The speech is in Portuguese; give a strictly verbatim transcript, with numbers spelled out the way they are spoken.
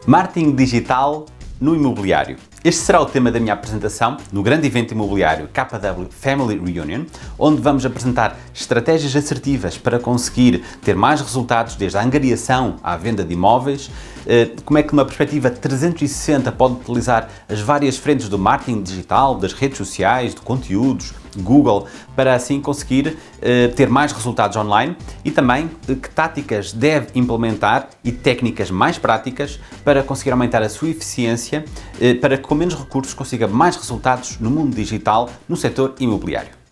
Marketing digital no imobiliário. Este será o tema da minha apresentação no grande evento imobiliário K W Family Reunion, onde vamos apresentar estratégias assertivas para conseguir ter mais resultados desde a angariação à venda de imóveis, como é que numa perspectiva trezentos e sessenta pode utilizar as várias frentes do marketing digital, das redes sociais, de conteúdos, Google, para assim conseguir ter mais resultados online, e também que táticas deve implementar e técnicas mais práticas para conseguir aumentar a sua eficiência, para que com menos recursos consiga mais resultados no mundo digital no setor imobiliário.